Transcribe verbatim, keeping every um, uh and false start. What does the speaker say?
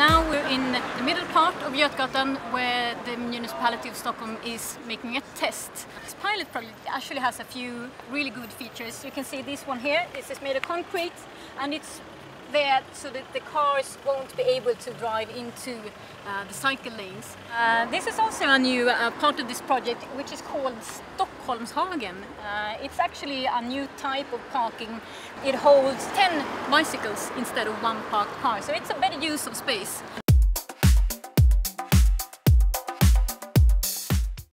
now we're in the middle part of Götgatan where the municipality of Stockholm is making a test. This pilot project actually has a few really good features. You can see this one here. This is made of concrete and it's there so that the cars won't be able to drive into uh, the cycle lanes. Uh, this is also a new uh, part of this project which is called Stockholmshagen. Uh, it's actually a new type of parking. It holds ten bicycles instead of one parked car, so it's a better use of space.